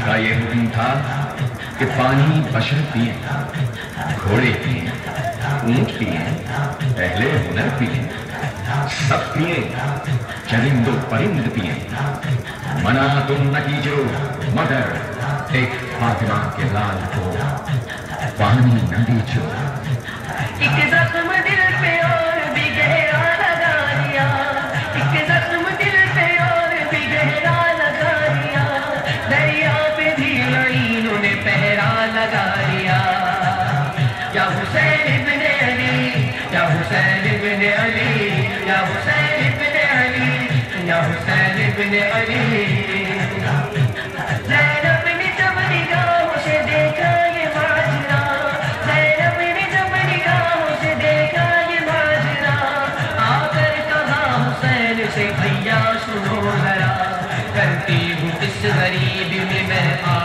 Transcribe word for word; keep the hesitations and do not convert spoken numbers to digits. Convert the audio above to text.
کا یہ حکم تھا کہ پانی بشر پیے، گھوڑے پیے، اونٹ پیے، اہل ہنر پیے، سب پیے، چرند و پرند پیے، منع تم نہ کیجو مگر ایک فاطمہ کے لال کو پانی نہ دیجو۔ ایک زخم دل پہ اور بھی گہرا لگا لیا، ایک زخم دل پہ اور بھی گہرا لگا لیا، دریا پہ بھی لعینوں نے پہرا لگا لیا۔ یا حسین ابن علی، یا حسین ابن علی، یا حسین ابن علی، یا حسین ابن علی۔ زینب نے جب نگاہوں سے دیکھا یہ ماجرا، زینب نے جب نگاہوں سے دیکھا یہ ماجرا، آ کر کہا حسین سے بھیا سنو ذرا، کرتی ہوں اس غریب میں میں